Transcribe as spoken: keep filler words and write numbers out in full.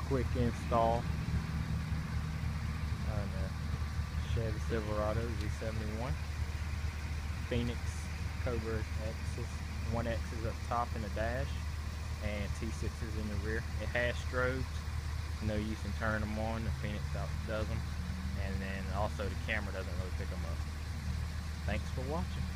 quick install on a Chevy Silverado Z seventy-one. Phoenix Cobra X's, one X is up top in the dash, and T six is in the rear. It has strobes, no use in turning them on. The Phoenix does them, and then also the camera doesn't really pick them up. Thanks for watching.